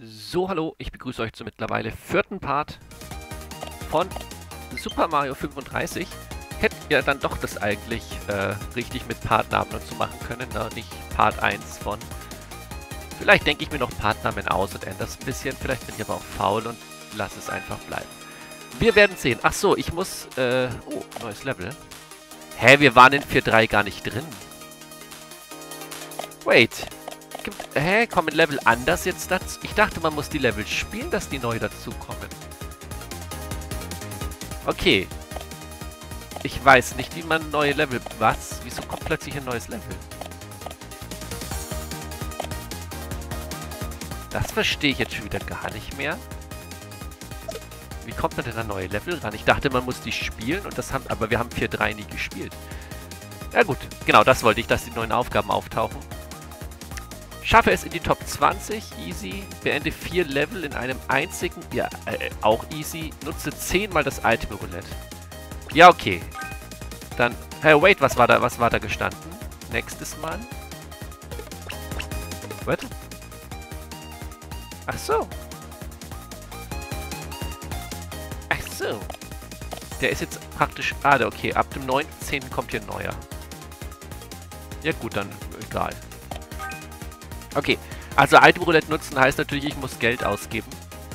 So, hallo, ich begrüße euch zum mittlerweile vierten Part von Super Mario 35. Hättet ihr dann doch das eigentlich richtig mit Partnamen und so machen können, ne? Nicht Part 1 von. Vielleicht denke ich mir noch Partnamen aus und ändere es ein bisschen. Vielleicht bin ich aber auch faul und lasse es einfach bleiben. Wir werden sehen. Ach so, ich muss... oh, neues Level. Hä, wir waren in 4.3 gar nicht drin. Wait. Hä, kommen Level anders jetzt dazu? Ich dachte, man muss die Level spielen, dass die neu dazukommen. Okay. Ich weiß nicht, wie man neue Level... Was? Wieso kommt plötzlich ein neues Level? Das verstehe ich jetzt schon wieder gar nicht mehr. Wie kommt man denn an neue Level ran? Ich dachte, man muss die spielen und das haben... Aber wir haben 4.3 nie gespielt. Ja gut, genau, das wollte ich, dass die neuen Aufgaben auftauchen. Schaffe es in die Top 20, easy. Beende 4 Level in einem einzigen, ja, auch easy. Nutze 10 mal das Item Roulette. Ja, okay. Dann, hey, wait, was war da gestanden? Nächstes Mal. What? Ach so. Ach so. Der ist jetzt praktisch, okay, ab dem 9.10. kommt hier ein neuer. Ja gut, dann egal. Okay, also Item Roulette nutzen heißt natürlich, ich muss Geld ausgeben.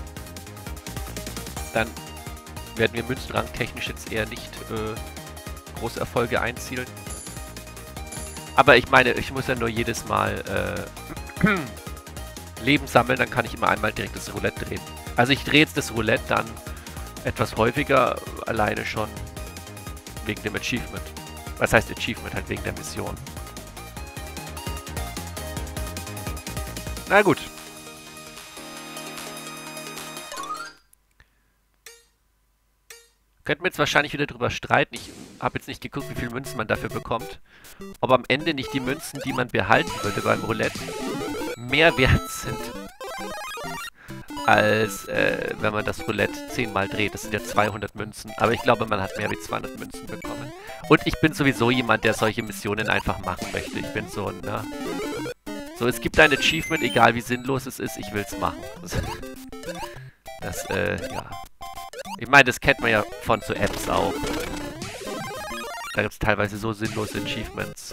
Dann werden wir Münzenrang technisch jetzt eher nicht große Erfolge einzielen. Aber ich meine, ich muss ja nur jedes Mal Leben sammeln, dann kann ich immer einmal direkt das Roulette drehen. Also ich drehe jetzt das Roulette dann etwas häufiger, alleine schon wegen dem Achievement. Was heißt Achievement? Halt wegen der Mission. Na gut. Könnten wir jetzt wahrscheinlich wieder drüber streiten. Ich habe jetzt nicht geguckt, wie viele Münzen man dafür bekommt. Ob am Ende nicht die Münzen, die man behalten würde beim Roulette, mehr wert sind, als wenn man das Roulette 10 Mal dreht. Das sind ja 200 Münzen. Aber ich glaube, man hat mehr wie 200 Münzen bekommen. Und ich bin sowieso jemand, der solche Missionen einfach machen möchte. Ich bin so ein, ne? So, es gibt ein Achievement, egal wie sinnlos es ist, ich will's machen. Das, ja. Ich meine, das kennt man ja von so Apps auch. Da gibt's teilweise so sinnlose Achievements.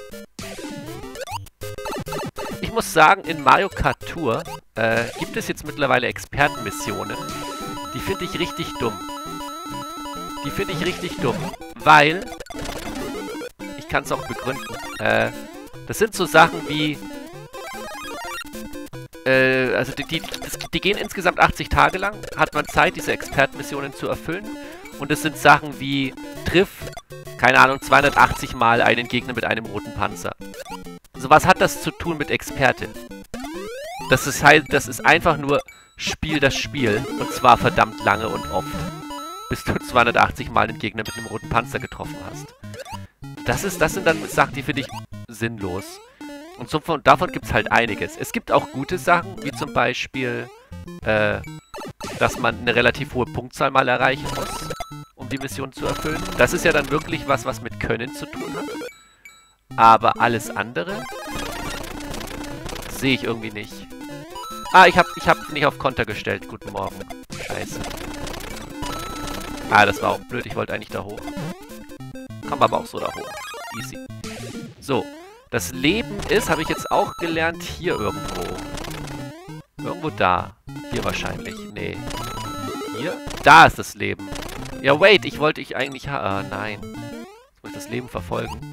Ich muss sagen, in Mario Kart Tour gibt es jetzt mittlerweile Expertenmissionen. Die finde ich richtig dumm. Die finde ich richtig dumm, weil... Ich kann es auch begründen. Das sind so Sachen wie... also die gehen insgesamt 80 Tage lang, hat man Zeit, diese Expertenmissionen zu erfüllen. Und es sind Sachen wie triff, keine Ahnung, 280 Mal einen Gegner mit einem roten Panzer. So, was hat das zu tun mit Experte? Das ist einfach nur Spiel das Spiel. Und zwar verdammt lange und oft. Bis du 280 Mal einen Gegner mit einem roten Panzer getroffen hast. Das sind dann Sachen, die finde ich sinnlos. Und so davon gibt es halt einiges. Es gibt auch gute Sachen, wie zum Beispiel, dass man eine relativ hohe Punktzahl mal erreichen muss, um die Mission zu erfüllen. Das ist ja dann wirklich was mit Können zu tun hat. Aber alles andere sehe ich irgendwie nicht. Ich hab nicht auf Konter gestellt. Guten Morgen. Scheiße. Das war auch blöd. Ich wollte eigentlich da hoch. Komm aber auch so da hoch. Easy. So. Das Leben ist, habe ich jetzt auch gelernt, hier irgendwo. Irgendwo da. Hier wahrscheinlich. Nee. Hier? Da ist das Leben. Ja, wait, ich wollte eigentlich... nein. Jetzt muss ich das Leben verfolgen.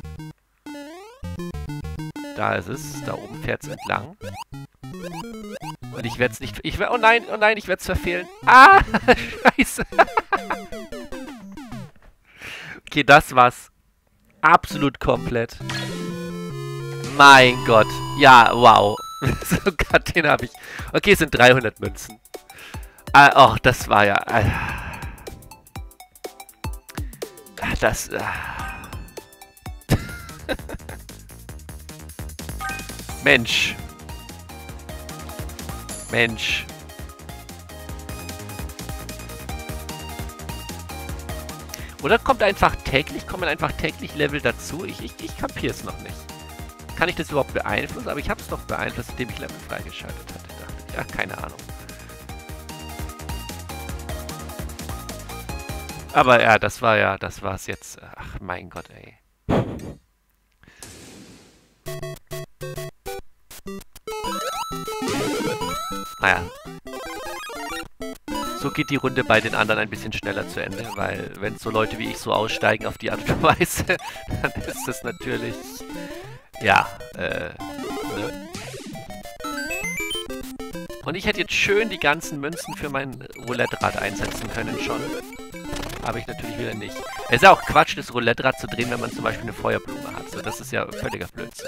Da ist es. Da oben fährt es entlang. Und ich werde es nicht... oh nein, ich werde es verfehlen. Scheiße. Okay, das war's. Absolut komplett. Mein Gott. Ja, wow. Sogar den habe ich. Okay, es sind 300 Münzen. Oh, das war ja... das... Mensch. Mensch. Oder kommen einfach täglich Level dazu? Ich kapiere es noch nicht. Kann ich das überhaupt beeinflussen? Aber ich habe es doch beeinflusst, indem ich Level freigeschaltet hatte. Dachte ich. Ja, keine Ahnung. Aber ja, das war's jetzt. Ach, mein Gott, ey. Naja. So geht die Runde bei den anderen ein bisschen schneller zu Ende, weil wenn so Leute wie ich so aussteigen auf die Art und Weise, dann ist das natürlich, ja, ne? Und ich hätte jetzt schön die ganzen Münzen für mein Roulette-Rad einsetzen können schon. Aber ich natürlich wieder nicht. Es ist ja auch Quatsch, das Roulette-Rad zu drehen, wenn man zum Beispiel eine Feuerblume hat. So, das ist ja völliger Blödsinn.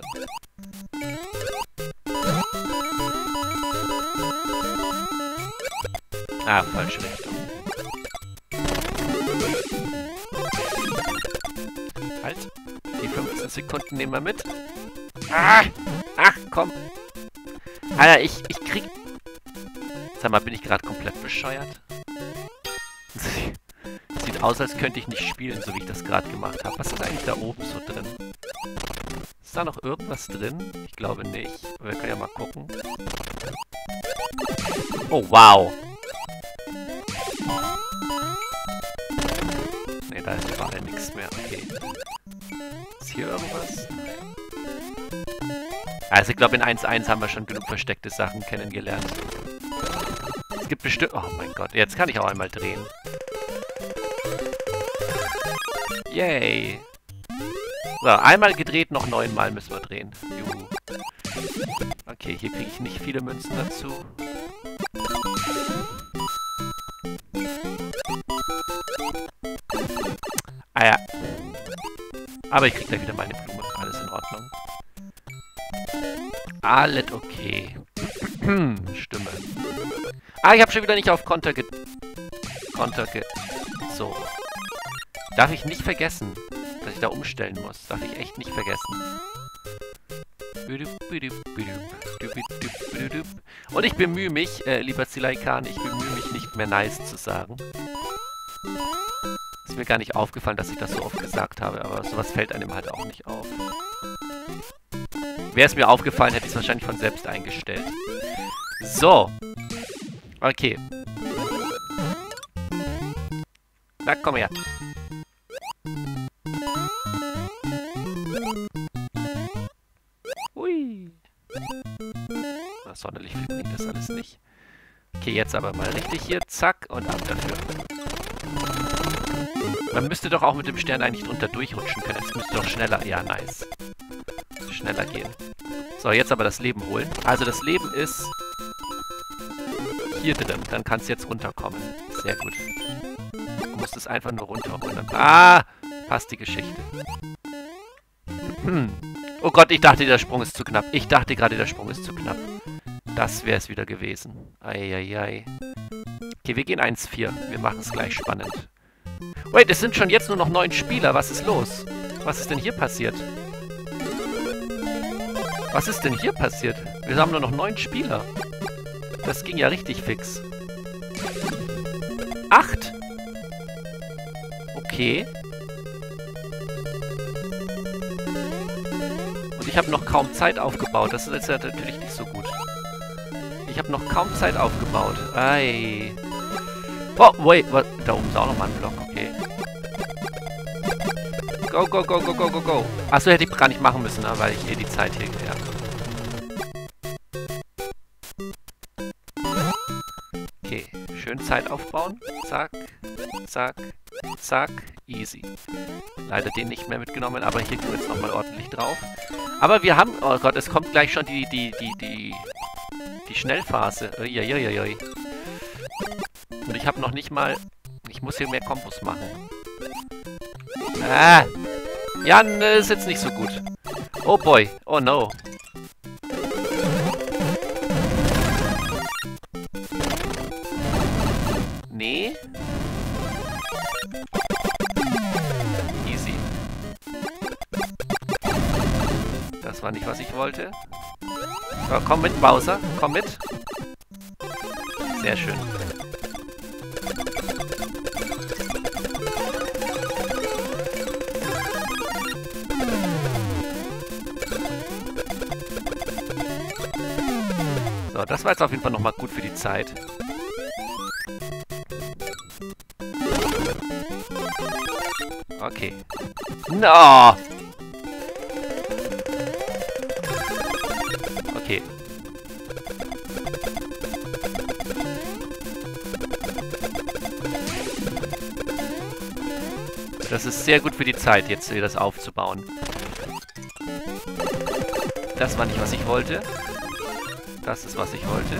Ah, falsche Richtung. Halt. Die 15 Sekunden nehmen wir mit. Ah! Ach, komm. Alter, ich krieg... Sag mal, bin ich gerade komplett bescheuert? Sieht aus, als könnte ich nicht spielen, so wie ich das gerade gemacht habe. Was ist eigentlich da oben so drin? Ist da noch irgendwas drin? Ich glaube nicht. Aber wir können ja mal gucken. Oh, wow. Ne, da ist überall nichts mehr. Okay. Ist hier irgendwas? Also ich glaube, in 1.1 haben wir schon genug versteckte Sachen kennengelernt. Es gibt bestimmt... Oh mein Gott, jetzt kann ich auch einmal drehen. Yay. So, einmal gedreht, noch 9 Mal müssen wir drehen. Juhu. Okay, hier kriege ich nicht viele Münzen dazu. Ah ja. Aber ich kriege gleich wieder meine Blume. Alles in Ordnung. Alles okay. Stimme. Ah, ich habe schon wieder nicht auf Konter So. Darf ich nicht vergessen, dass ich da umstellen muss. Darf ich echt nicht vergessen. Und ich bemühe mich, lieber Zilaikan, ich bemühe mich nicht mehr nice zu sagen. Ist mir gar nicht aufgefallen, dass ich das so oft gesagt habe, aber sowas fällt einem halt auch nicht auf. Wäre es mir aufgefallen, hätte ich es wahrscheinlich von selbst eingestellt. So. Okay. Na, komm her. Hui. Na, sonderlich viel bringt das alles nicht. Okay, jetzt aber mal richtig hier. Zack und ab dafür. Man müsste doch auch mit dem Stern eigentlich drunter durchrutschen können. Es müsste doch schneller... Ja, nice. Schneller gehen. So, jetzt aber das Leben holen. Also das Leben ist... hier drin. Dann kann es jetzt runterkommen. Sehr gut. Du musst es einfach nur runterholen. Ah! Passt die Geschichte. Oh Gott, ich dachte, der Sprung ist zu knapp. Ich dachte gerade, der Sprung ist zu knapp. Das wäre es wieder gewesen. Eieiei. Okay, wir gehen 1-4. Wir machen es gleich spannend. Wait, es sind schon jetzt nur noch 9 Spieler. Was ist los? Was ist denn hier passiert? Was ist denn hier passiert? Wir haben nur noch 9 Spieler. Das ging ja richtig fix. 8? Okay. Und ich habe noch kaum Zeit aufgebaut. Das ist jetzt ja natürlich nicht so gut. Ich habe noch kaum Zeit aufgebaut. Ei. Oh, wait. Was? Da oben ist auch nochmal ein Block. Okay. Go, go, go, go, go, go, go. Achso, hätte ich gar nicht machen müssen, weil ich die Zeit hier geklärt habe. Okay, schön Zeit aufbauen. Zack, zack, zack. Easy. Leider den nicht mehr mitgenommen, aber hier gehen wir jetzt nochmal ordentlich drauf. Aber wir haben... Oh Gott, es kommt gleich schon die Schnellphase. Uiuiuiui. Und ich habe noch nicht mal... Ich muss hier mehr Kombos machen. Ah! Ja, das ist jetzt nicht so gut. Oh boy. Oh no. Nee. Easy. Das war nicht, was ich wollte. So, komm mit, Bowser. Komm mit. Sehr schön. So, das war jetzt auf jeden Fall nochmal gut für die Zeit. Okay. No! Okay. Das ist sehr gut für die Zeit, jetzt hier das aufzubauen. Das war nicht, was ich wollte. Das ist, was ich wollte.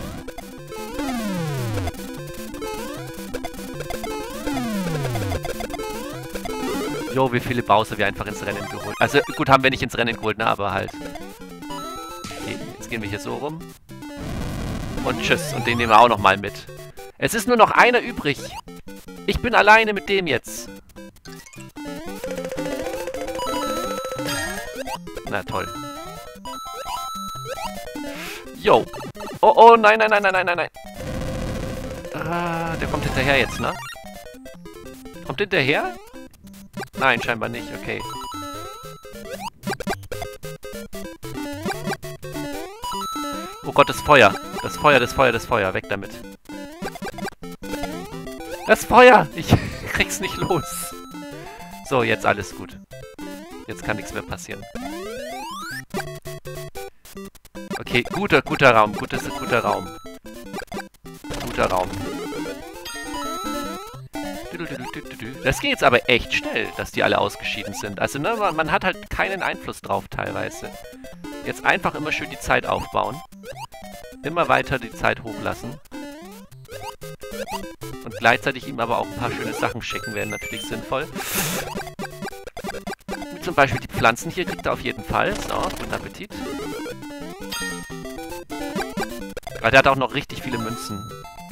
Jo, wie viele Bowser wir einfach ins Rennen geholt. Also gut, haben wir nicht ins Rennen geholt, ne, aber halt. Okay, jetzt gehen wir hier so rum. Und tschüss. Und den nehmen wir auch nochmal mit. Es ist nur noch einer übrig. Ich bin alleine mit dem jetzt. Na toll. Jo. Oh, oh, nein, nein, nein, nein, nein, nein, nein. Ah, der kommt hinterher jetzt, ne? Kommt hinterher? Nein, scheinbar nicht. Okay. Oh Gott, das Feuer. Das Feuer, das Feuer, das Feuer. Weg damit. Das Feuer! Ich krieg's nicht los. So, jetzt alles gut. Jetzt kann nichts mehr passieren. Okay, guter Raum. Guter Raum. Guter Raum. Das geht jetzt aber echt schnell, dass die alle ausgeschieden sind. Also, ne, man hat halt keinen Einfluss drauf teilweise. Jetzt einfach immer schön die Zeit aufbauen. Immer weiter die Zeit hochlassen. Und gleichzeitig ihm aber auch ein paar schöne Sachen schicken, wären natürlich sinnvoll. Wie zum Beispiel die Pflanzen hier kriegt er auf jeden Fall. So, guten Appetit. Aber der hat auch noch richtig viele Münzen.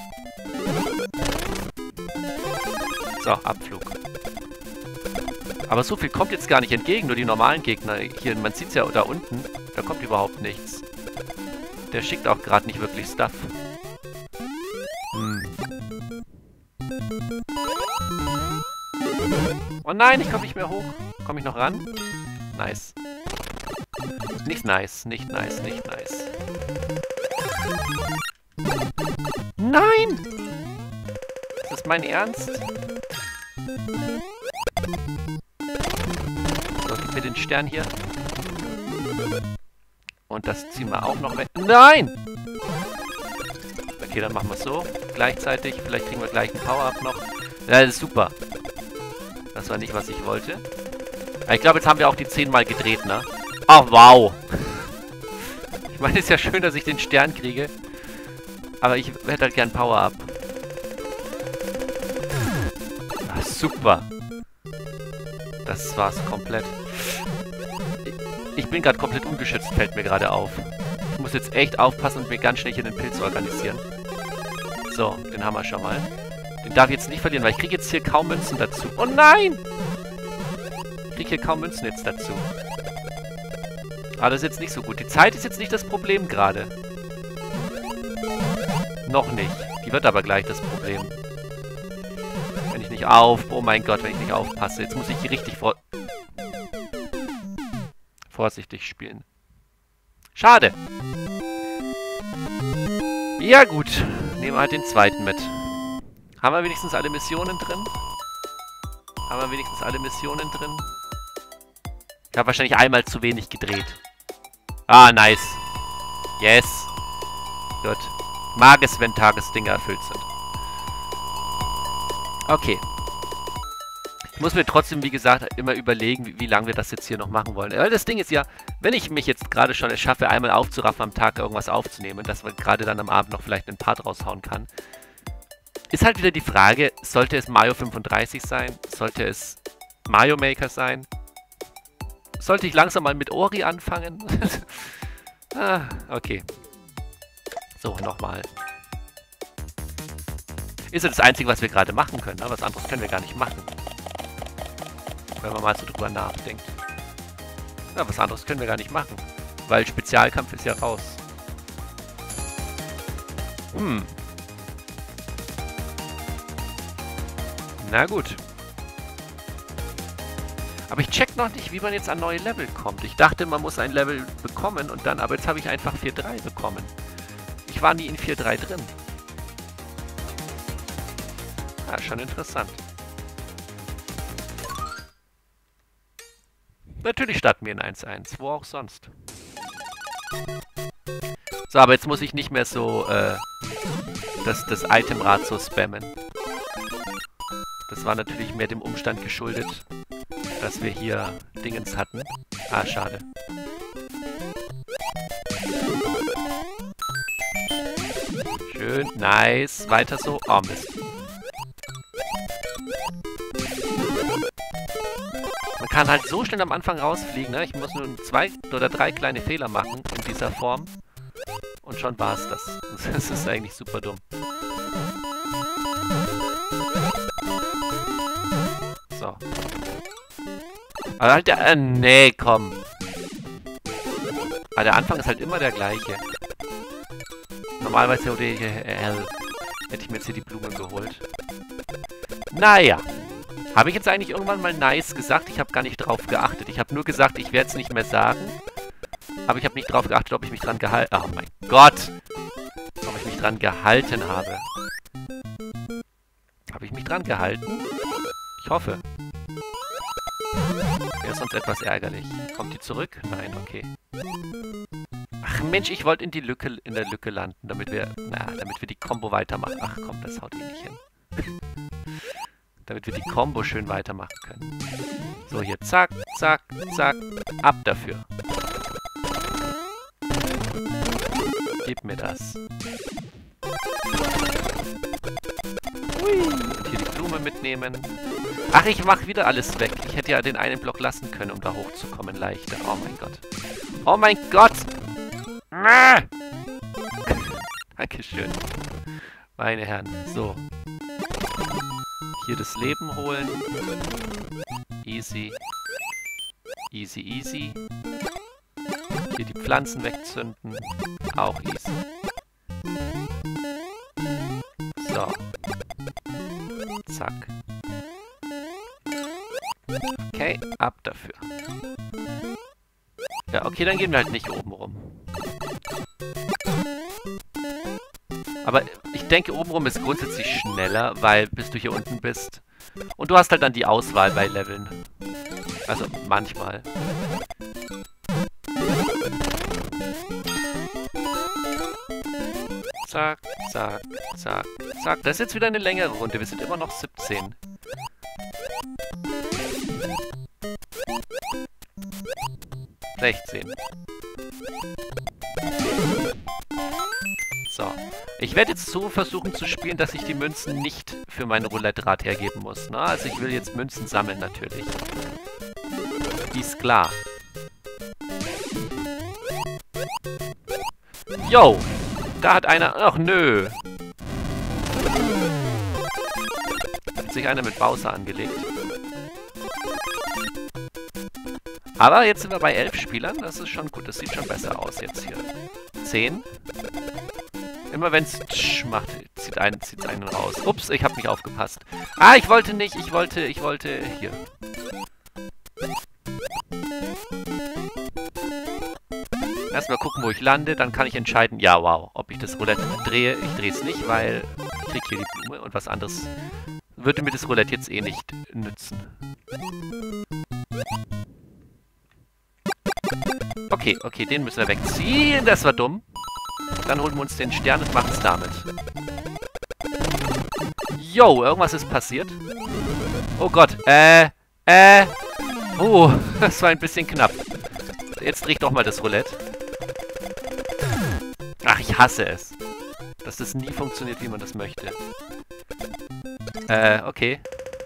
So, Abflug. Aber so viel kommt jetzt gar nicht entgegen, nur die normalen Gegner. Hier, man sieht es ja da unten, da kommt überhaupt nichts. Der schickt auch gerade nicht wirklich Stuff. Oh nein, ich komme nicht mehr hoch. Komme ich noch ran? Nice. Nicht nice, nicht nice, nicht nice. Nein! Ist das mein Ernst? So, gib mir den Stern hier. Und das ziehen wir auch noch weg. Nein! Okay, dann machen wir es so. Gleichzeitig. Vielleicht kriegen wir gleich ein Power-Up noch. Ja, das ist super. Das war nicht, was ich wollte. Aber ich glaube, jetzt haben wir auch die 10 Mal gedreht, ne? Ach, wow! Ich meine, es ist ja schön, dass ich den Stern kriege. Aber ich hätte halt gern Power-Up. Ah, super. Das war's komplett. Ich bin gerade komplett ungeschützt, fällt mir gerade auf. Ich muss jetzt echt aufpassen und mir ganz schnell hier den Pilz organisieren. So, den haben wir schon mal. Den darf ich jetzt nicht verlieren, weil ich kriege jetzt hier kaum Münzen dazu. Oh nein! Ich kriege hier kaum Münzen jetzt dazu. Aber das ist jetzt nicht so gut. Die Zeit ist jetzt nicht das Problem gerade. Noch nicht. Die wird aber gleich das Problem. Wenn ich nicht oh mein Gott, wenn ich nicht aufpasse. Jetzt muss ich richtig vorsichtig spielen. Schade. Ja gut. Nehmen wir halt den zweiten mit. Haben wir wenigstens alle Missionen drin? Haben wir wenigstens alle Missionen drin? Ich habe wahrscheinlich einmal zu wenig gedreht. Ah, nice. Yes. Gut. Mag es, wenn Tagesdinge erfüllt sind. Okay. Ich muss mir trotzdem, wie gesagt, immer überlegen, wie lange wir das jetzt hier noch machen wollen. Weil das Ding ist ja, wenn ich mich jetzt gerade schon es schaffe, einmal aufzuraffen, am Tag irgendwas aufzunehmen, dass man gerade dann am Abend noch vielleicht einen Part raushauen kann, ist halt wieder die Frage, sollte es Mario 35 sein? Sollte es Mario Maker sein? Sollte ich langsam mal mit Ori anfangen? Ah, okay. So, nochmal. Ist ja das Einzige, was wir gerade machen können. Ne? Was anderes können wir gar nicht machen. Wenn man mal so drüber nachdenkt. Ja, was anderes können wir gar nicht machen. Weil Spezialkampf ist ja raus. Na gut. Aber ich check noch nicht, wie man jetzt an neue Level kommt. Ich dachte, man muss ein Level bekommen und dann, aber jetzt habe ich einfach 4.3 bekommen. Ich war nie in 4.3 drin. Ah, schon interessant. Natürlich starten wir in 1-1. Wo auch sonst. So, aber jetzt muss ich nicht mehr so, das Itemrad so spammen. Das war natürlich mehr dem Umstand geschuldet, dass wir hier Dingens hatten. Ah, schade. Schön, nice. Weiter so. Oh, Mist. Man kann halt so schnell am Anfang rausfliegen, ne? Ich muss nur 2 oder 3 kleine Fehler machen in dieser Form. Und schon war's das. Das ist eigentlich super dumm. So. Aber halt der... nee, komm. Aber der Anfang ist halt immer der gleiche. Normalerweise hätte ich mir jetzt hier die Blume geholt. Naja. Habe ich jetzt eigentlich irgendwann mal nice gesagt? Ich habe gar nicht drauf geachtet. Ich habe nur gesagt, ich werde es nicht mehr sagen. Aber ich habe nicht drauf geachtet, ob ich mich dran gehalten... Oh mein Gott! Ob ich mich dran gehalten habe. Habe ich mich dran gehalten? Ich hoffe. Wäre sonst etwas ärgerlich. Kommt die zurück? Nein, okay. Ach Mensch, ich wollte in der Lücke landen, damit wir die Combo weitermachen. Ach komm, das haut eh nicht hin. Damit wir die Combo schön weitermachen können. So, hier zack, zack, zack. Ab dafür. Gib mir das. Hui. Und hier die Blume mitnehmen. Ach, ich mach wieder alles weg. Ich hätte ja den einen Block lassen können, um da hochzukommen leichter. Oh mein Gott. Oh mein Gott! Dankeschön. Meine Herren. So. Hier das Leben holen. Easy. Easy, easy. Hier die Pflanzen wegzünden. Auch easy. So. Zack. Okay, ab dafür. Ja, okay, dann gehen wir halt nicht oben rum. Aber ich denke, obenrum ist grundsätzlich schneller, weil bis du hier unten bist. Und du hast halt dann die Auswahl bei Leveln. Also manchmal. Zack, zack, zack, zack. Das ist jetzt wieder eine längere Runde. Wir sind immer noch 17. So. Ich werde jetzt so versuchen zu spielen, dass ich die Münzen nicht für mein Roulette-Rad hergeben muss. Ne? Also ich will jetzt Münzen sammeln natürlich. Ist klar. Yo! Da hat einer... Ach nö! Hat sich einer mit Bowser angelegt. Aber jetzt sind wir bei 11 Spielern. Das ist schon gut. Das sieht schon besser aus jetzt hier. 10. Immer wenn es macht, zieht einen raus. Ups, ich habe nicht aufgepasst. Ah, ich wollte nicht. Ich wollte hier. Erstmal gucken, wo ich lande. Dann kann ich entscheiden, ja, wow, ob ich das Roulette drehe. Ich drehe es nicht, weil ich kriege hier die Blume und was anderes würde mir das Roulette jetzt eh nicht nützen. Okay, okay, den müssen wir wegziehen. Das war dumm. Dann holen wir uns den Stern und machen es damit. Yo, irgendwas ist passiert. Oh Gott, Oh, das war ein bisschen knapp. Jetzt drehe ich doch mal das Roulette. Ach, ich hasse es. Dass das nie funktioniert, wie man das möchte. Okay.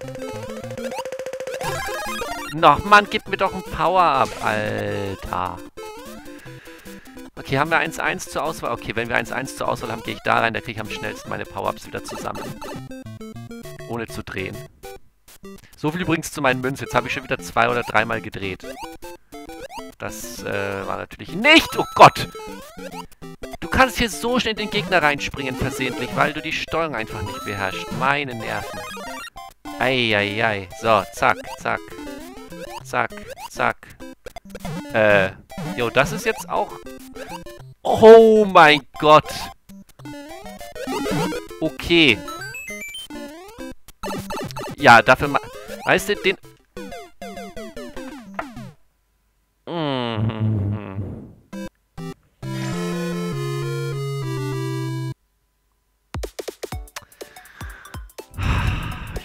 Noch, Mann, gib mir doch ein Power-Up, Alter. Okay, haben wir 1-1 zur Auswahl? Okay, wenn wir 1-1 zur Auswahl haben, gehe ich da rein. Da kriege ich am schnellsten meine Power-Ups wieder zusammen. Ohne zu drehen. So viel übrigens zu meinen Münzen. Jetzt habe ich schon wieder 2- oder 3-mal gedreht. Das war natürlich nicht... Oh Gott! Du kannst hier so schnell in den Gegner reinspringen versehentlich, weil du die Steuerung einfach nicht beherrschst. Meine Nerven. Eieiei. So, zack, zack. Zack, zack. Jo, das ist jetzt auch... Oh mein Gott. Okay. Ja, dafür... Weißt du, den...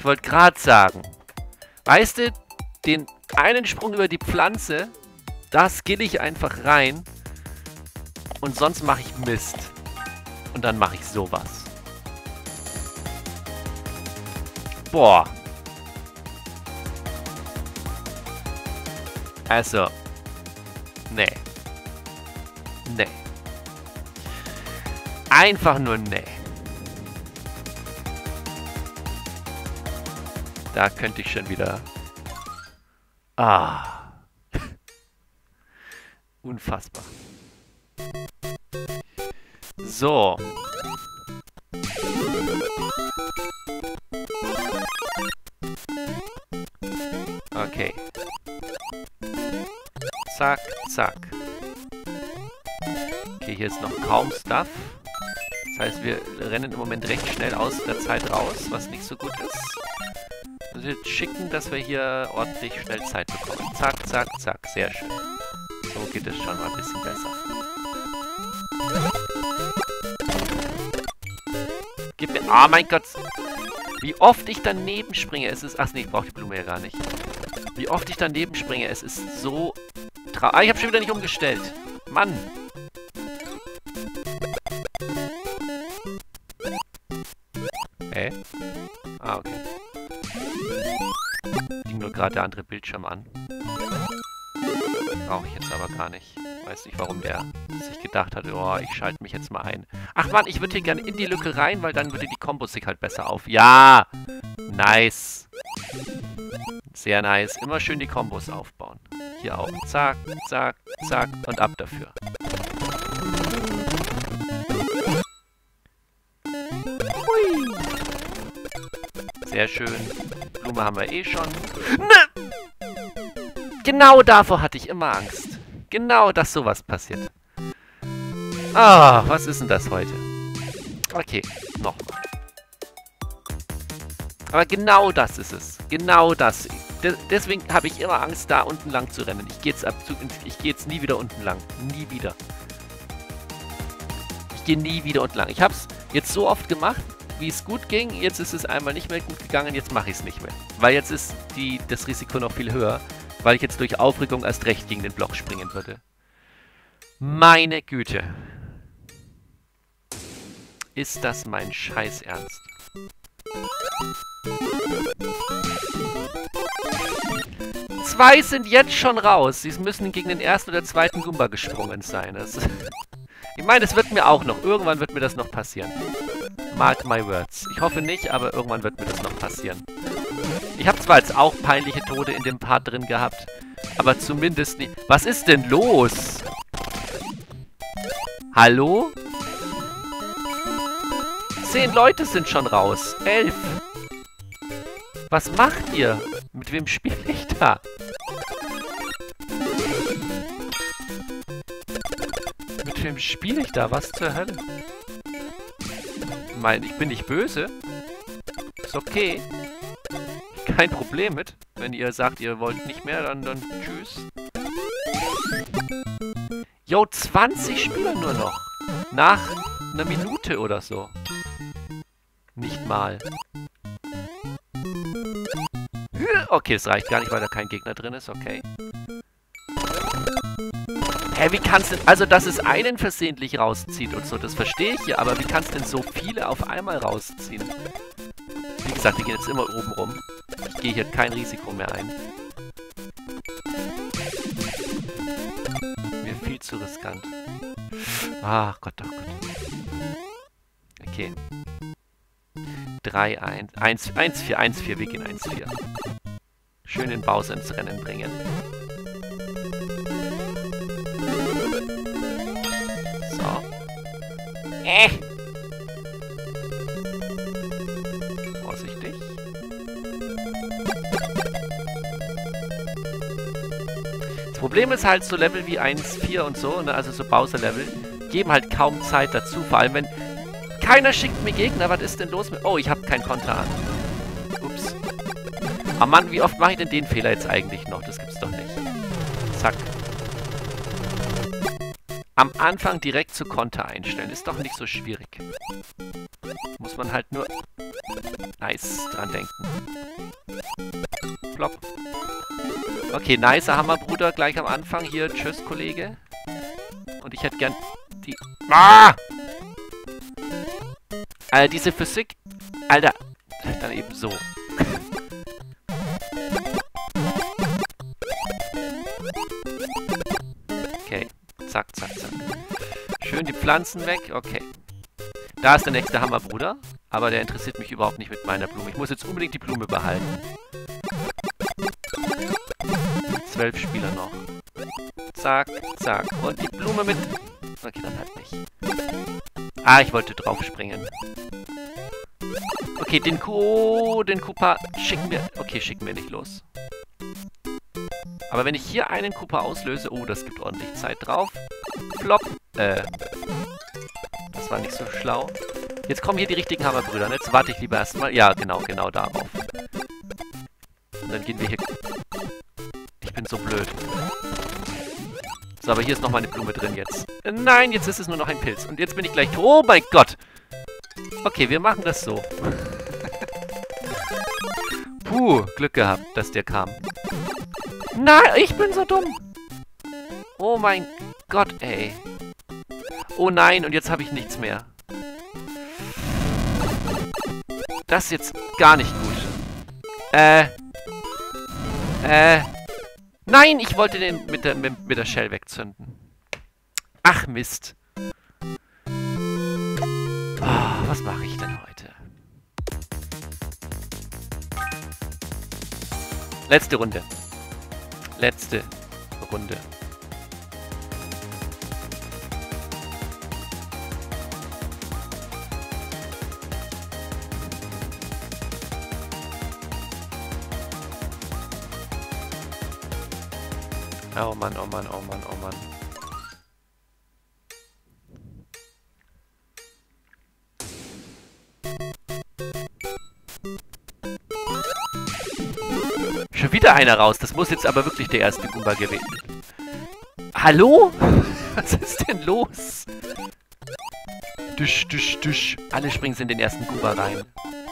wollte gerade sagen. Weißt du, den einen Sprung über die Pflanze, da skill ich einfach rein. Und sonst mache ich Mist. Und dann mache ich sowas. Boah. Also. Nee. Nee. Einfach nur nee. Da könnte ich schon wieder... Ah. Unfassbar. So. Okay. Zack, zack. Okay, hier ist noch kaum Stuff. Das heißt, wir rennen im Moment recht schnell aus der Zeit raus, was nicht so gut ist. Es wird schicken, dass wir hier ordentlich schnell Zeit bekommen. Zack, zack, zack. Sehr schön. So geht es schon mal ein bisschen besser. Gib mir... Ah, mein Gott. Wie oft ich daneben springe. Es ist... Ach nee, ich brauche die Blume ja gar nicht. Wie oft ich daneben springe. Es ist so... Ah, ich habe schon wieder nicht umgestellt. Mann. Ah, okay. Ging nur gerade der andere Bildschirm an. Brauche ich jetzt aber gar nicht. Weiß nicht, warum der sich gedacht hat, oh, ich schalte mich jetzt mal ein. Ach Mann, ich würde hier gerne in die Lücke rein, weil dann würde die Kombo sich halt besser auf. Ja! Nice. Sehr nice. Immer schön die Kombos aufbauen. Hier auch. Zack, zack, zack und ab dafür. Hui. Sehr schön. Blume haben wir eh schon. Ne! Genau davor hatte ich immer Angst. Genau, dass sowas passiert. Ah, was ist denn das heute? Okay, nochmal. Aber genau das ist es. Genau das. Deswegen habe ich immer Angst, da unten lang zu rennen. Ich gehe jetzt nie wieder unten lang. Nie wieder. Ich gehe nie wieder unten lang. Ich habe es jetzt so oft gemacht, wie es gut ging. Jetzt ist es einmal nicht mehr gut gegangen. Jetzt mache ich es nicht mehr. Weil jetzt ist das Risiko noch viel höher. Weil ich jetzt durch Aufregung erst recht gegen den Block springen würde. Meine Güte. Ist das mein Scheiß Ernst? Zwei sind jetzt schon raus. Sie müssen gegen den ersten oder zweiten Goomba gesprungen sein. Ich meine, das wird mir auch noch. Irgendwann wird mir das noch passieren. Mark my words. Ich hoffe nicht, aber irgendwann wird mir das noch passieren. Ich habe zwar jetzt auch peinliche Tode in dem Part drin gehabt, aber zumindest nicht... Was ist denn los? Hallo? 10 Leute sind schon raus. 11. Was macht ihr? Mit wem spiele ich da? Mit wem spiele ich da? Was zur Hölle? Ich meine, ich bin nicht böse. Ist okay. Kein Problem mit. Wenn ihr sagt, ihr wollt nicht mehr, dann tschüss. Jo, 20 Spieler nur noch. Nach einer Minute oder so. Nicht mal. Okay, es reicht gar nicht, weil da kein Gegner drin ist. Okay. Hä, wie kannst du... Also, dass es einen versehentlich rauszieht und so, das verstehe ich ja. Aber wie kannst du denn so viele auf einmal rausziehen? Wie gesagt, die gehen jetzt immer oben rum. Ich gehe hier kein Risiko mehr ein. Mir viel zu riskant. Ach Gott, oh Gott. Okay. 3, 1, 1, 1, 4, 1, 4, wir gehen 1, 4. Schön den Bowser ins Rennen bringen. So. Vorsichtig. Das Problem ist halt, so Level wie 1,4 und so, ne, also so Bowser-Level, geben halt kaum Zeit dazu. Vor allem, wenn keiner schickt mir Gegner. Was ist denn los mit... Oh, ich habe keinen Konter an. Ups. Oh Mann, wie oft mache ich denn den Fehler jetzt eigentlich noch? Das gibt's doch nicht. Zack. am Anfang direkt zu Konter einstellen. Ist doch nicht so schwierig. Muss man halt nur nice dran denken. Plopp. Okay, nicer Hammerbruder gleich am Anfang. Hier, tschüss, Kollege. Und ich hätte gern die... Ah! Alter, diese Physik... Alter, dann eben so. Okay, zack, zack, zack. Schön die Pflanzen weg, okay. Da ist der nächste Hammerbruder, aber der interessiert mich überhaupt nicht mit meiner Blume. Ich muss jetzt unbedingt die Blume behalten. 12 Spieler noch. Zack, zack. Und die Blume mit... Okay, dann halt nicht. Ah, ich wollte drauf springen. Okay, den Koopa schicken wir... Okay, schicken wir nicht los. Aber wenn ich hier einen Koopa auslöse... Oh, das gibt ordentlich Zeit drauf. Flop. Das war nicht so schlau. Jetzt kommen hier die richtigen Hammerbrüder. Jetzt warte ich lieber erstmal. Ja, genau darauf. Und dann gehen wir hier... Ich bin so blöd. So, aber hier ist noch mal eine Blume drin jetzt. Nein, jetzt ist es nur noch ein Pilz. Und jetzt bin ich gleich... Oh mein Gott! Okay, wir machen das so. Puh, Glück gehabt, dass der kam. Nein, ich bin so dumm. Oh mein Gott, ey. Oh nein, und jetzt habe ich nichts mehr. Das ist jetzt gar nicht gut. Nein, ich wollte den mit der Shell wegzünden. Ach, Mist. Oh, was mache ich denn heute? Letzte Runde. Letzte Runde. Oh Mann, oh Mann, oh Mann, oh Mann. Schon wieder einer raus. Das muss jetzt aber wirklich der erste Goomba gewesen. Hallo? Was ist denn los? Dusch, dusch, dusch. Alle springen in den ersten Goomba rein.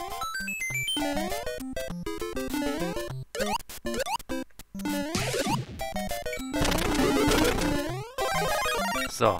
So.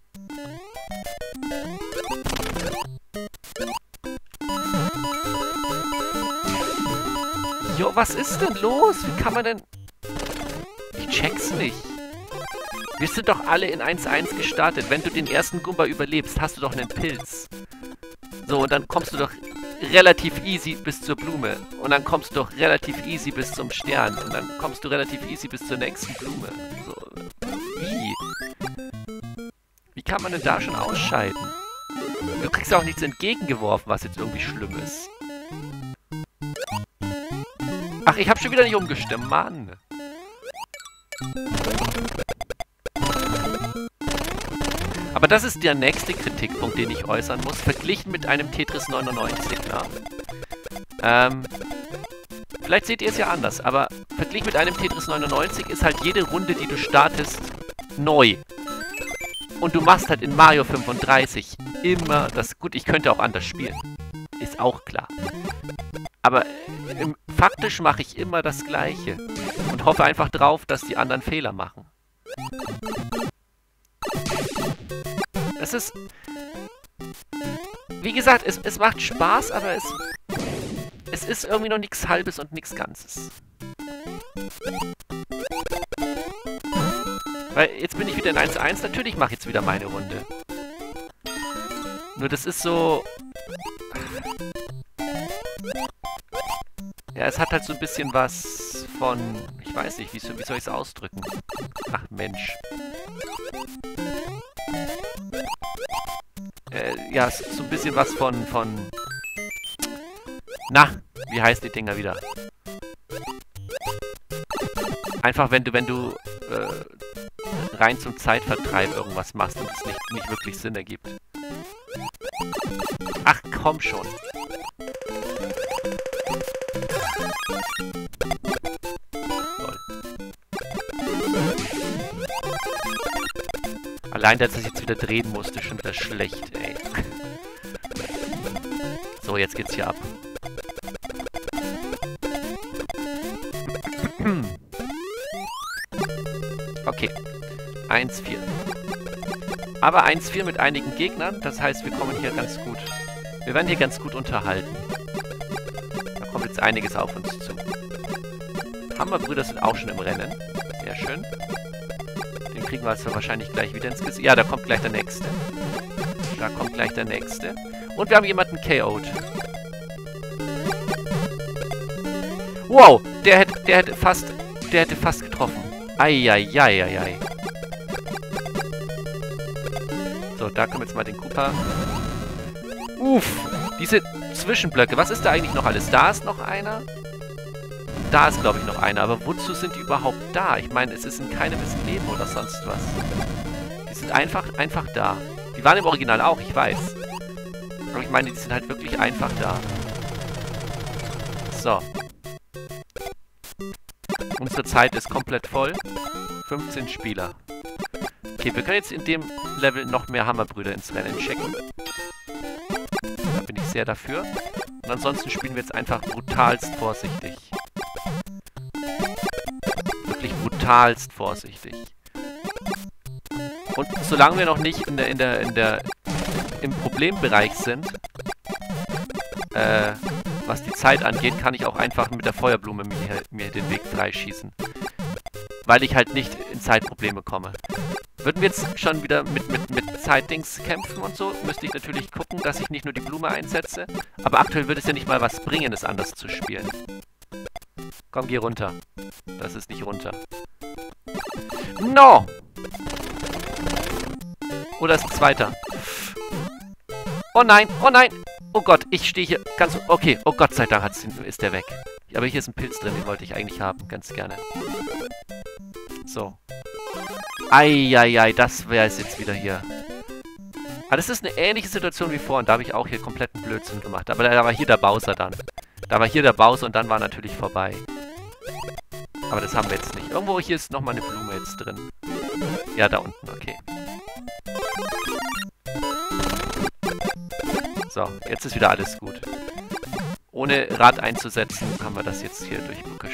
Jo, was ist denn los? Wie kann man denn... Ich check's nicht. Wir sind doch alle in 1-1 gestartet. Wenn du den ersten Goomba überlebst, hast du doch einen Pilz. So, und dann kommst du doch relativ easy bis zur Blume. Und dann kommst du doch relativ easy bis zum Stern. Und dann kommst du relativ easy bis zur nächsten Blume. So. Wie? Wie kann man denn da schon ausscheiden? Du kriegst auch nichts entgegengeworfen, was jetzt irgendwie schlimm ist. Ach, ich habe schon wieder nicht umgestimmt, Mann. Aber das ist der nächste Kritikpunkt, den ich äußern muss. Verglichen mit einem Tetris 99, ne? Vielleicht seht ihr es ja anders, aber verglichen mit einem Tetris 99 ist halt jede Runde, die du startest, neu. Und du machst halt in Mario 35 immer das... Gut, ich könnte auch anders spielen. Ist auch klar. Aber faktisch mache ich immer das Gleiche. Und hoffe einfach drauf, dass die anderen Fehler machen. Es ist... Wie gesagt, es macht Spaß, aber es ist irgendwie noch nichts Halbes und nichts Ganzes. Weil jetzt bin ich wieder in 1-1. Natürlich mache ich jetzt wieder meine Runde. Nur das ist so... Ja, es hat halt so ein bisschen was von... Ich weiß nicht, wie soll ich es ausdrücken? Ach, Mensch. Ja, so ein bisschen was von... Na, wie heißt die Dinger wieder? Einfach, wenn du rein zum Zeitvertreib irgendwas machst und es nicht wirklich Sinn ergibt. Ach, komm schon. Allein, dass ich jetzt wieder drehen musste, schon wieder schlecht, ey. So, jetzt geht's hier ab. Okay. 1-4. Aber 1-4 mit einigen Gegnern, das heißt, wir kommen hier ganz gut. Wir werden hier ganz gut unterhalten. Da kommt jetzt einiges auf uns zu. Hammerbrüder sind auch schon im Rennen. Sehr schön. Den kriegen wir also wahrscheinlich gleich wieder ins Gesicht. Ja, da kommt gleich der nächste. Da kommt gleich der nächste. Und wir haben jemanden KO'd. Wow, der hätte fast getroffen. Eieieiei. So, da kommen jetzt mal den Koopa. Uff, diese Zwischenblöcke. Was ist da eigentlich noch alles? Da ist noch einer. Da ist, glaube ich, noch einer. Aber wozu sind die überhaupt da? Ich meine, es ist in keinem Leben oder sonst was. Die sind einfach da. Die waren im Original auch, ich weiß. Aber ich meine, die sind halt wirklich einfach da. So. Unsere Zeit ist komplett voll. 15 Spieler. Okay, wir können jetzt in dem Level noch mehr Hammerbrüder ins Rennen schicken. Da bin ich sehr dafür. Und ansonsten spielen wir jetzt einfach brutalst vorsichtig. Wirklich brutalst vorsichtig. Und solange wir noch nicht im Problembereich sind, was die Zeit angeht, kann ich auch einfach mit der Feuerblume mir den Weg freischießen. Weil ich halt nicht in Zeitprobleme komme. Würden wir jetzt schon wieder mit Zeitdings kämpfen und so, müsste ich natürlich gucken, dass ich nicht nur die Blume einsetze. Aber aktuell würde es ja nicht mal was bringen, es anders zu spielen. Komm, geh runter. Das ist nicht runter. No! Oder ist ein zweiter? Oh nein, oh nein! Oh Gott, ich stehe hier ganz... Okay, oh Gott sei Dank ist der weg. Aber hier ist ein Pilz drin, den wollte ich eigentlich haben, ganz gerne. So. Eieiei, das wäre es jetzt wieder hier. Aber das ist eine ähnliche Situation wie vorhin. Da habe ich auch hier kompletten Blödsinn gemacht. Aber da war hier der Bowser dann. Da war hier der Bowser und dann war natürlich vorbei. Aber das haben wir jetzt nicht. Irgendwo hier ist nochmal eine Blume jetzt drin. Ja, da unten, okay. So, jetzt ist wieder alles gut. Ohne Rad einzusetzen, haben wir das jetzt hier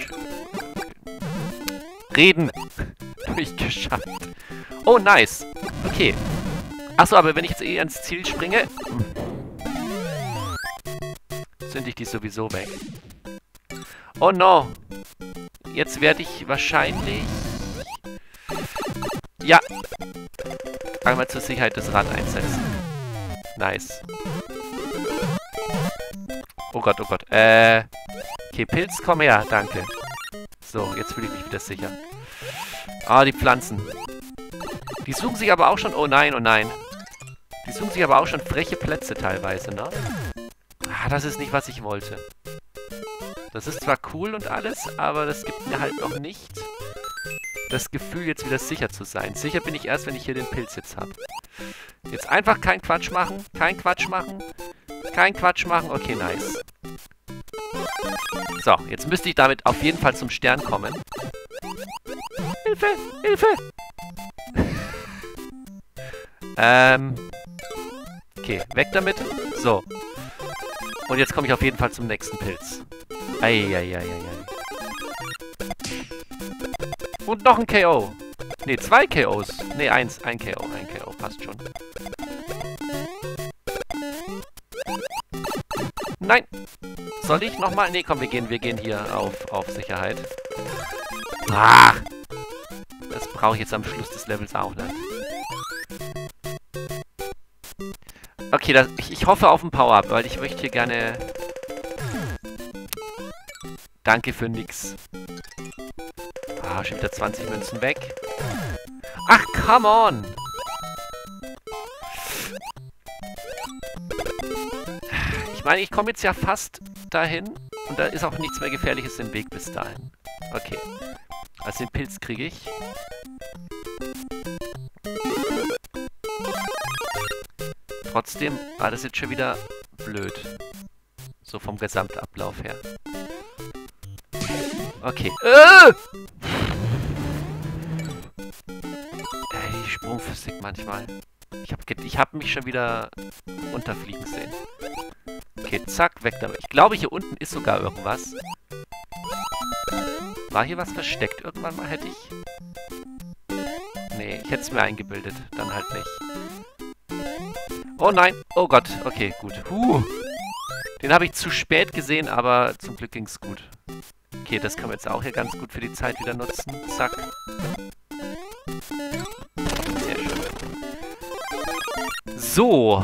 Reden! Durchgeschafft. Oh, nice. Okay. Achso, aber wenn ich jetzt ans Ziel springe, zünde ich die sowieso weg. Oh no. Jetzt werde ich wahrscheinlich... Ja. Einmal zur Sicherheit das Rad einsetzen. Nice. Oh Gott, oh Gott. Okay, Pilz, komm her, danke. So, jetzt fühle ich mich wieder sicher. Ah, die Pflanzen. Die suchen sich aber auch schon... Oh nein, oh nein. Die suchen sich aber auch schon freche Plätze teilweise, ne? Ah, das ist nicht, was ich wollte. Das ist zwar cool und alles, aber das gibt mir halt noch nicht das Gefühl, jetzt wieder sicher zu sein. Sicher bin ich erst, wenn ich hier den Pilz jetzt habe. Jetzt einfach kein Quatsch machen. Kein Quatsch machen. Kein Quatsch machen. Okay, nice. So, jetzt müsste ich damit auf jeden Fall zum Stern kommen. Hilfe! Hilfe! Okay, weg damit. So. Und jetzt komme ich auf jeden Fall zum nächsten Pilz. Eieieiei. Und noch ein KO. Ne, 2 KOs. Ne, ein KO. Ein KO, passt schon. Nein! Soll ich nochmal? Ne, komm, wir gehen hier auf Sicherheit. Ah! Das brauche ich jetzt am Schluss des Levels auch nicht. Okay, ich hoffe auf ein Power-Up, weil ich möchte hier gerne... Danke für nix. Ah, schon wieder 20 Münzen weg. Ach, come on! Ich meine, ich komme jetzt ja fast dahin und da ist auch nichts mehr Gefährliches im Weg bis dahin. Okay. Also den Pilz kriege ich. Trotzdem war das jetzt schon wieder blöd. So vom Gesamtablauf her. Okay. Die Sprungphysik manchmal. Ich hab mich schon wieder runterfliegen sehen. Okay, zack, weg damit. Ich glaube, hier unten ist sogar irgendwas. War hier was versteckt irgendwann mal, hätte ich? Nee, ich hätte es mir eingebildet. Dann halt nicht. Oh nein! Oh Gott, okay, gut. Den habe ich zu spät gesehen, aber zum Glück ging es gut. Okay, das können wir jetzt auch hier ganz gut für die Zeit wieder nutzen. Zack. Sehr schön. So.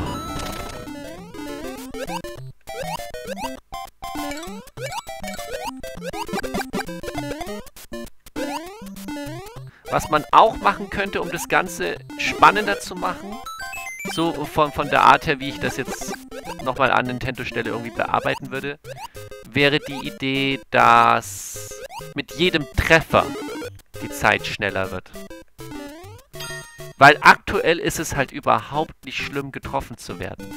Was man auch machen könnte, um das Ganze spannender zu machen, so von der Art her, wie ich das jetzt nochmal an Nintendo-Stelle irgendwie bearbeiten würde, wäre die Idee, dass mit jedem Treffer die Zeit schneller wird. Weil aktuell ist es halt überhaupt nicht schlimm, getroffen zu werden.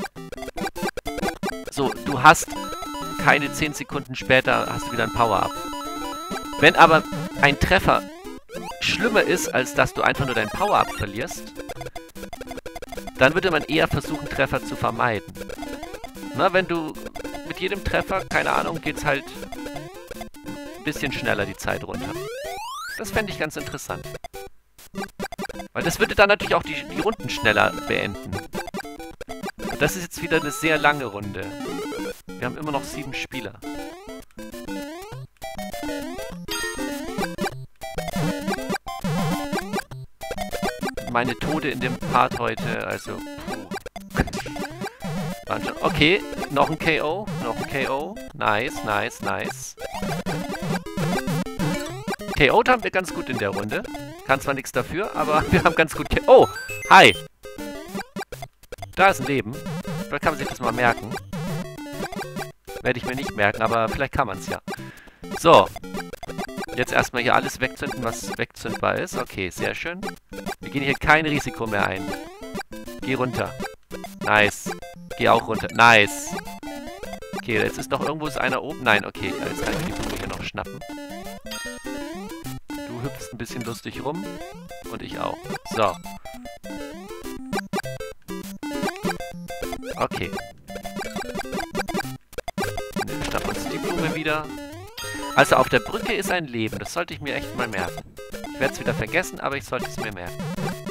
So, du hast keine 10 Sekunden später, hast du wieder ein Power-Up. Wenn aber ein Treffer schlimmer ist, als dass du einfach nur dein Power-Up verlierst, dann würde man eher versuchen, Treffer zu vermeiden. Na, wenn du mit jedem Treffer, keine Ahnung, geht's halt ein bisschen schneller die Zeit runter. Das fände ich ganz interessant. Weil das würde dann natürlich auch die Runden schneller beenden. Und das ist jetzt wieder eine sehr lange Runde. Wir haben immer noch 7 Spieler. Meine Tode in dem Part heute, also okay, noch ein KO, noch ein KO. Nice, nice, nice. KO'd haben wir ganz gut in der Runde. Kann zwar nichts dafür, aber wir haben ganz gut Oh, hi. Da ist ein Leben. Vielleicht kann man sich das mal merken. Werde ich mir nicht merken, aber vielleicht kann man es ja. So. Jetzt erstmal hier alles wegzünden, was wegzündbar ist. Okay, sehr schön. Wir gehen hier kein Risiko mehr ein. Geh runter. Nice. Geh auch runter. Nice. Okay, jetzt ist noch irgendwo einer oben. Nein, okay. Jetzt kann ich die Blume hier noch schnappen. Du hüpfst ein bisschen lustig rum. Und ich auch. So. Okay. Wir schnappen uns die Blume wieder. Also auf der Brücke ist ein Leben. Das sollte ich mir echt mal merken. Ich werde es wieder vergessen, aber ich sollte es mir merken.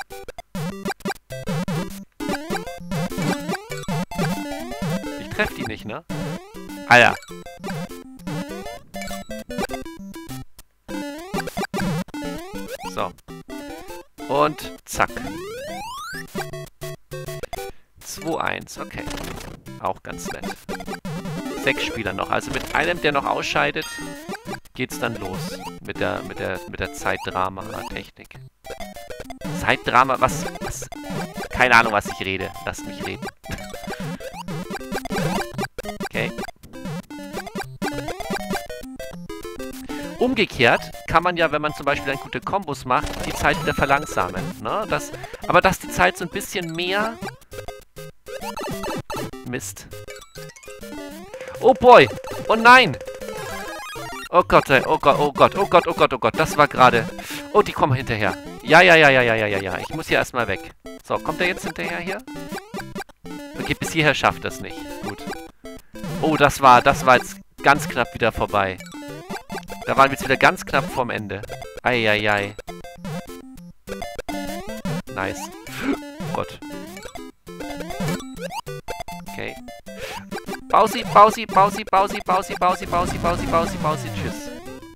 Ich treffe die nicht, ne? Ah ja. So. Und zack. 2-1, okay. Auch ganz nett. 6 Spieler noch. Also mit einem, der noch ausscheidet, geht's dann los. Mit der Zeitdrama-Technik. Zeitdrama, was? Keine Ahnung, was ich rede. Lasst mich reden. Okay. Umgekehrt kann man ja, wenn man zum Beispiel eine gute Kombos macht, die Zeit wieder verlangsamen. Ne? Aber dass die Zeit so ein bisschen mehr... Mist. Oh boy! Oh nein! Oh Gott, oh Gott, oh Gott, oh Gott, oh Gott, oh Gott. Das war gerade... Oh, die kommen hinterher. Ja. Ich muss hier erstmal weg. So, kommt er jetzt hinterher hier? Okay, bis hierher schafft das nicht. Gut. Oh, das war jetzt ganz knapp wieder vorbei. Da waren wir jetzt wieder ganz knapp vorm Ende. Eieiei. Nice. Oh Gott. Okay. Bausi, Bausi, Bausi, Bausi, Bausi, Bausi, Bausi, Bausi, Bausi, Bausi, tschüss.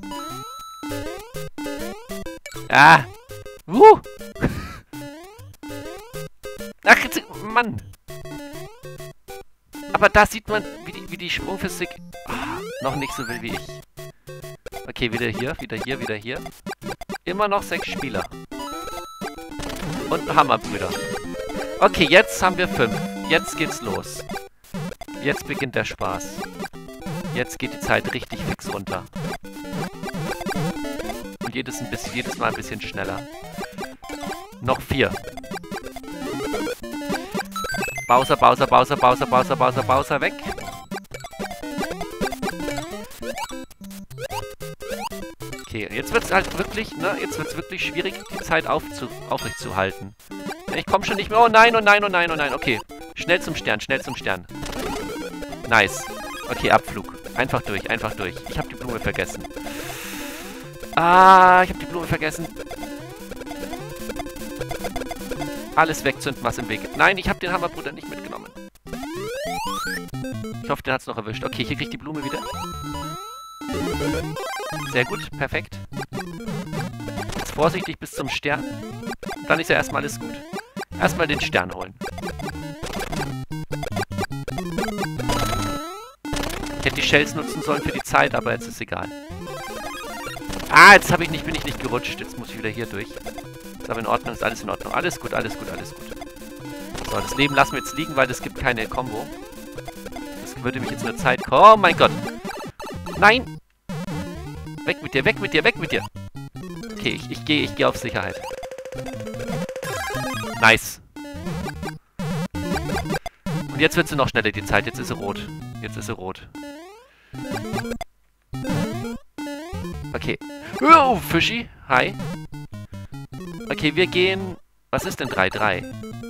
Ah! Ach, Mann! Aber da sieht man, wie die Sprungphysik noch nicht so will wie ich. Okay, wieder hier, wieder hier, wieder hier. Immer noch 6 Spieler. Und Hammerbrüder. Okay, jetzt haben wir 5. Jetzt geht's los. Jetzt beginnt der Spaß. Jetzt geht die Zeit richtig fix runter. Und jedes Mal ein bisschen schneller. Noch 4. Bowser, Bowser, Bowser, Bowser, Bowser, Bowser, Bowser, weg. Okay, Jetzt wird es halt wirklich, ne? Jetzt wird es wirklich schwierig, die Zeit aufrechtzuhalten. Ich komme schon nicht mehr. Oh nein, oh nein, oh nein, oh nein. Okay. Schnell zum Stern, schnell zum Stern. Nice. Okay, Abflug. Einfach durch, einfach durch. Ich habe die Blume vergessen. Ah, ich habe die Blume vergessen. Alles wegzünden, was im Weg ist. Nein, ich habe den Hammerbruder nicht mitgenommen. Ich hoffe, den hat es noch erwischt. Okay, hier kriege ich die Blume wieder. Sehr gut, perfekt. Jetzt vorsichtig bis zum Stern. Dann ist ja erstmal alles gut. Erstmal den Stern holen. Ich hätte die Shells nutzen sollen für die Zeit, aber jetzt ist egal. Ah, jetzt bin ich nicht gerutscht. Jetzt muss ich wieder hier durch. Ist aber in Ordnung, ist alles in Ordnung. Alles gut, alles gut, alles gut. So, das Leben lassen wir jetzt liegen, weil es gibt keine Combo. Das würde mich jetzt nur Zeit... Oh mein Gott! Nein! Weg mit dir, weg mit dir, weg mit dir! Okay, ich gehe auf Sicherheit. Nice. Und jetzt wird sie noch schneller, die Zeit. Jetzt ist sie rot. Jetzt ist sie rot. Okay. Oh, Fischi. Hi. Okay, wir gehen... Was ist denn 3-3?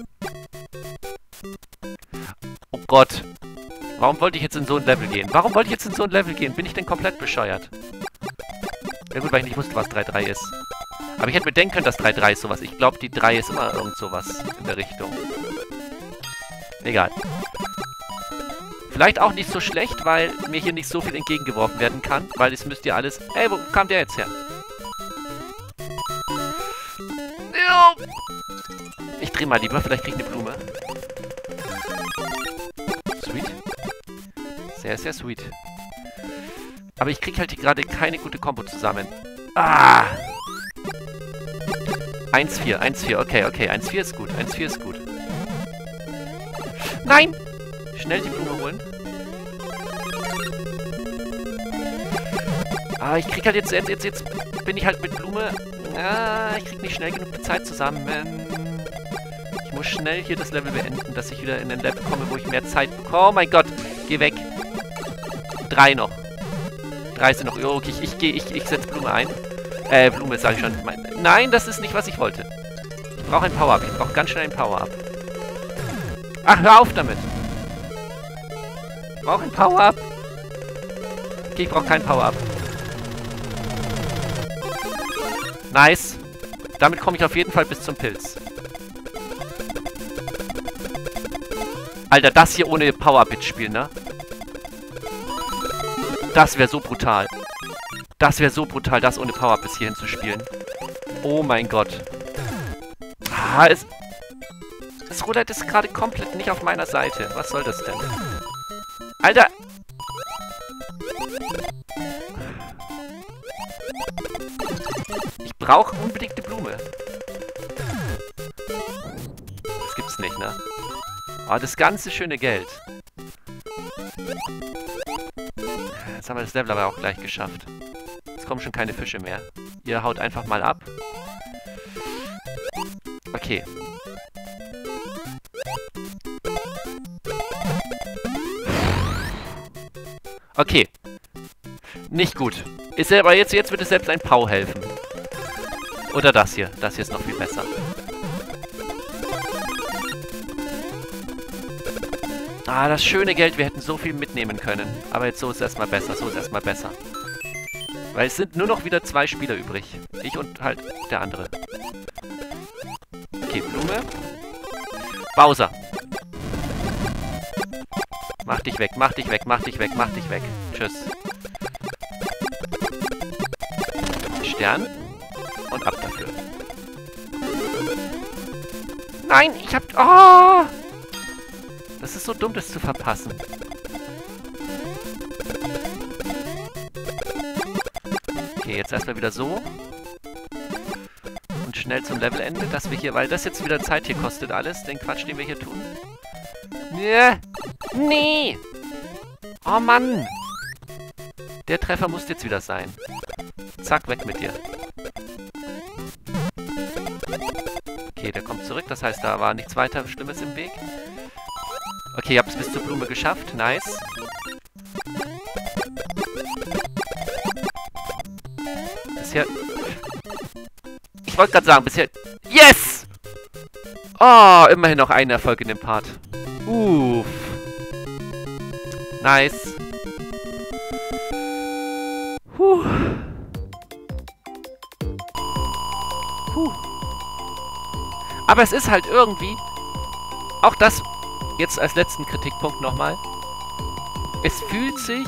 Oh Gott. Warum wollte ich jetzt in so ein Level gehen? Warum wollte ich jetzt in so ein Level gehen? Bin ich denn komplett bescheuert? Ja gut, weil ich nicht wusste, was 3-3 ist. Aber ich hätte mir denken können, dass 3-3 ist sowas. Ich glaube, die 3 ist immer irgend sowas in der Richtung. Egal. Vielleicht auch nicht so schlecht, weil mir hier nicht so viel entgegengeworfen werden kann. Weil es müsst ihr alles... Ey, wo kam der jetzt her? Ich drehe mal lieber, vielleicht kriege ich eine Blume. Sweet. Sehr, sehr sweet. Aber ich kriege halt gerade keine gute Kombo zusammen. Ah! 1-4, 1-4, okay, okay. 1-4 ist gut, 1-4 ist gut. Nein! Schnell die Blume holen. Ah, ich krieg halt jetzt bin ich halt mit Blume... Ah, ich krieg nicht schnell genug die Zeit zusammen. Ich muss schnell hier das Level beenden, dass ich wieder in den Level komme, wo ich mehr Zeit bekomme. Oh mein Gott, geh weg. 3 noch. 3 sind noch. Oh, okay, ich setze Blume ein. Blume sage ich schon. Nein, das ist nicht, was ich wollte. Ich brauche ein Power-Up. Ich brauche ganz schnell ein Power-Up. Ach, hör auf damit. Ich brauche ein Power-Up. Okay, ich brauche kein Power-Up. Nice. Damit komme ich auf jeden Fall bis zum Pilz. Alter, das hier ohne Power-Up mitspielen, ne? Das wäre so brutal. Das wäre so brutal, das ohne Power-Up bis hierhin zu spielen. Oh mein Gott. Ah, das Roulette ist gerade komplett nicht auf meiner Seite. Was soll das denn? Alter! Ich brauche unbedingt eine Blume. Das gibt's nicht, ne? Oh, das ganze schöne Geld. Jetzt haben wir das Level aber auch gleich geschafft. Jetzt kommen schon keine Fische mehr. Ihr haut einfach mal ab. Okay. Okay. Nicht gut. Aber jetzt wird es selbst ein Pau helfen. Oder das hier. Das hier ist noch viel besser. Ah, das schöne Geld. Wir hätten so viel mitnehmen können. Aber jetzt so ist es erstmal besser. So ist es erstmal besser. Weil es sind nur noch wieder 2 Spieler übrig. Ich und halt der andere. Okay, Blume. Bowser. Mach dich weg, mach dich weg, mach dich weg, mach dich weg. Tschüss. Stern. Und ab dafür. Nein, ich hab... Oh! Das ist so dumm, das zu verpassen. Okay, jetzt erstmal wieder so. Und schnell zum Levelende, dass wir hier... Weil das jetzt wieder Zeit hier kostet alles, den Quatsch, den wir hier tun. Nee! Nee! Oh Mann! Der Treffer muss jetzt wieder sein. Zack, weg mit dir. Okay, der kommt zurück. Das heißt, da war nichts weiter Schlimmes im Weg. Okay, ihr habt es bis zur Blume geschafft. Das bisher... Ich wollte gerade sagen, bisher... Yes! Oh, immerhin noch ein Erfolg in dem Part. Uff. Nice. Puh. Puh. Aber es ist halt irgendwie... Auch das jetzt als letzten Kritikpunkt nochmal. Es fühlt sich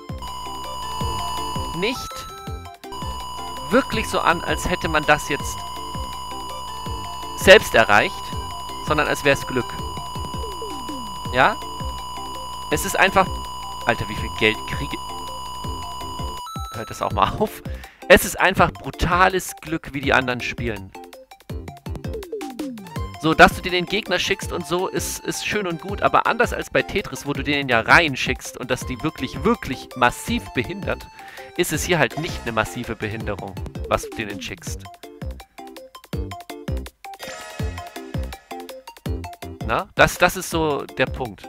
nicht wirklich so an, als hätte man das jetzt selbst erreicht, sondern als wäre es Glück. Ja? Es ist einfach... Alter, wie viel Geld kriege... Hört das auch mal auf. Es ist einfach brutales Glück, wie die anderen spielen. So, dass du dir den Gegner schickst und so, ist schön und gut, aber anders als bei Tetris, wo du den ja reinschickst und das die wirklich, wirklich massiv behindert, ist es hier halt nicht eine massive Behinderung, was du denen schickst. Na, das ist so der Punkt.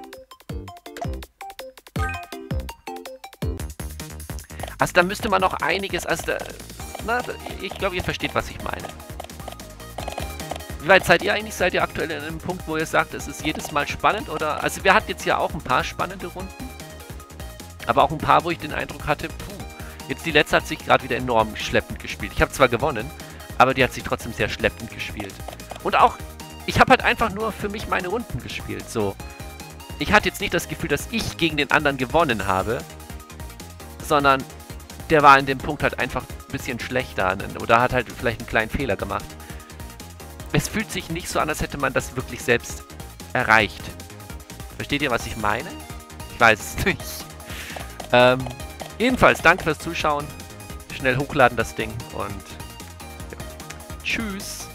Also da müsste man noch einiges, ich glaube, ihr versteht, was ich meine. Wie weit seid ihr eigentlich? Seid ihr aktuell in einem Punkt, wo ihr sagt, es ist jedes Mal spannend? Oder? Also wir hatten jetzt ja auch ein paar spannende Runden. Aber auch ein paar, wo ich den Eindruck hatte, jetzt die letzte hat sich gerade wieder enorm schleppend gespielt. Ich habe zwar gewonnen, aber die hat sich trotzdem sehr schleppend gespielt. Und auch, ich habe halt einfach nur für mich meine Runden gespielt. So. Ich hatte jetzt nicht das Gefühl, dass ich gegen den anderen gewonnen habe, sondern der war in dem Punkt halt einfach ein bisschen schlechter oder hat halt vielleicht einen kleinen Fehler gemacht. Es fühlt sich nicht so an, als hätte man das wirklich selbst erreicht. Versteht ihr, was ich meine? Ich weiß es nicht. Jedenfalls, danke fürs Zuschauen. Schnell hochladen das Ding und ja. Tschüss.